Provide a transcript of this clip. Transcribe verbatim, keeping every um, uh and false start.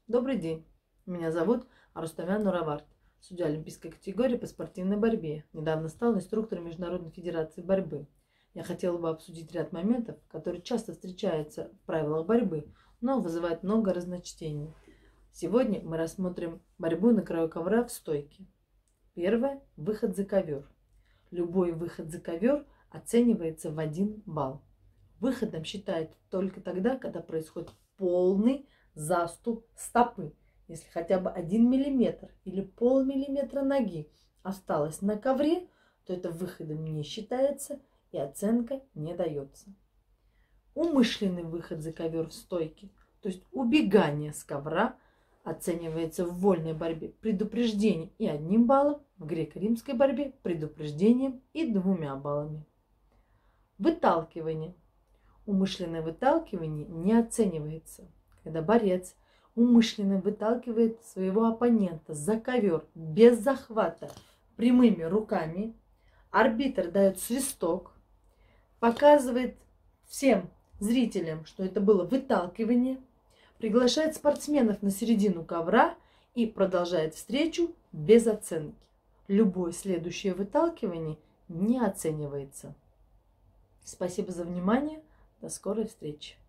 Добрый день. Меня зовут Арустамян Нуравард, судья олимпийской категории по спортивной борьбе. Недавно стал инструктором Международной федерации борьбы. Я хотела бы обсудить ряд моментов, которые часто встречаются в правилах борьбы, но вызывают много разночтений. Сегодня мы рассмотрим борьбу на краю ковра в стойке. Первое – выход за ковер. Любой выход за ковер оценивается в один балл. Выходом считают только тогда, когда происходит полный заступ стопы. Если хотя бы один миллиметр или полмиллиметра ноги осталось на ковре, то это выходом не считается и оценка не дается. Умышленный выход за ковер в стойке, то есть убегание с ковра, оценивается в вольной борьбе предупреждением и одним баллом, в греко-римской борьбе предупреждением и двумя баллами. Выталкивание. Умышленное выталкивание не оценивается. Когда борец умышленно выталкивает своего оппонента за ковер без захвата прямыми руками, арбитр дает свисток, показывает всем зрителям, что это было выталкивание, приглашает спортсменов на середину ковра и продолжает встречу без оценки. Любое следующее выталкивание не оценивается. Спасибо за внимание. До скорой встречи.